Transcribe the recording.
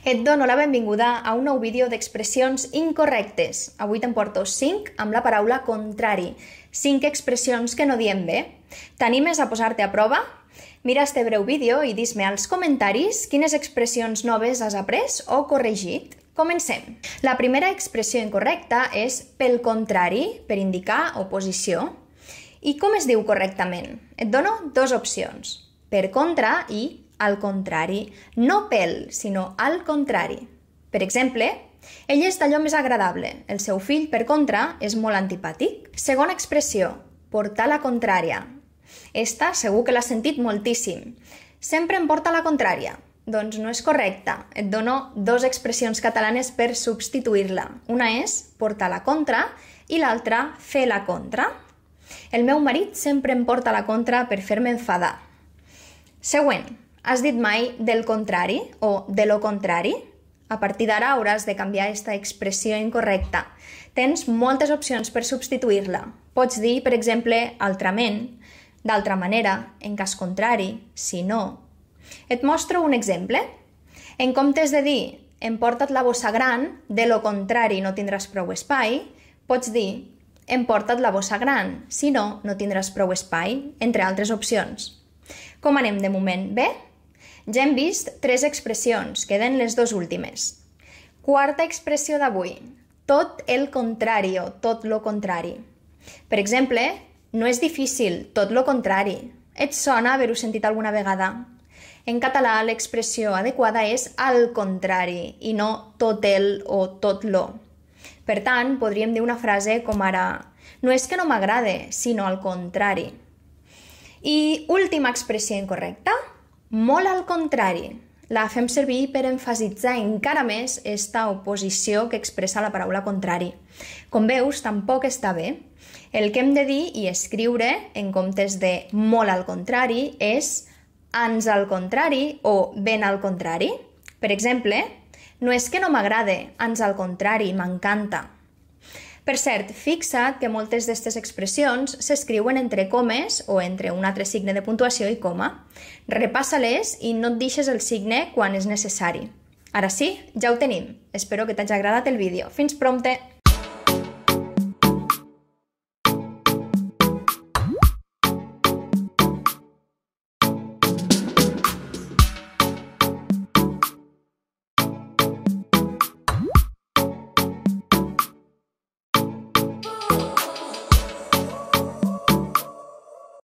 Et dono la benvinguda a un nou vídeo d'expressions incorrectes. Avui te'n porto 5 amb la paraula contrari. 5 expressions que no diem bé. T'animes a posar-te a prova? Mira este breu vídeo i dis-me als comentaris quines expressions noves has après o corregit. Comencem. La primera expressió incorrecta és pel contrari, per indicar oposició. I com es diu correctament? Et dono dues opcions. Per contra i al contrari. No pel, sinó al contrari. Per exemple, ell és d'allò més agradable. El seu fill, per contra, és molt antipàtic. Segona expressió, portar la contrària. Esta segur que l'has sentit moltíssim. Sempre em porta la contrària. Doncs no és correcta. Et dono dues expressions catalanes per substituir-la. Una és portar la contra i l'altra fer la contra. El meu marit sempre em porta la contra per fer-me enfadar. Següent. Has dit mai del contrari o de lo contrari? A partir d'ara hauràs de canviar aquesta expressió incorrecta. Tens moltes opcions per substituir-la. Pots dir, per exemple, altrament, d'altra manera, en cas contrari, si no. Et mostro un exemple. En comptes de dir emporta't la bossa gran, de lo contrari no tindràs prou espai, pots dir emporta't la bossa gran, si no, no tindràs prou espai, entre altres opcions. Com anem de moment? Bé? Ja hem vist 3 expressions, queden les 2 últimes. Quarta expressió d'avui, tot el contrari o tot lo contrari. Per exemple, no és difícil, tot lo contrari. Et sona haver-ho sentit alguna vegada? En català l'expressió adequada és al contrari i no tot el o tot lo. Per tant, podríem dir una frase com ara no és que no m'agrade, sinó al contrari. I última expressió incorrecta, molt al contrari. La fem servir per emfasitzar encara més esta oposició que expressa la paraula contrari. Com veus, tampoc està bé. El que hem de dir i escriure, en comptes de molt al contrari, és ans al contrari o ben al contrari. Per exemple, no és que no m'agrade, ans al contrari, m'encanta. Per cert, fixa't que moltes d'aquestes expressions s'escriuen entre comes o entre un altre signe de puntuació i coma. Repassa-les i no et deixes el signe quan és necessari. Ara sí, ja ho tenim. Espero que t'hagi agradat el vídeo. Fins prompte!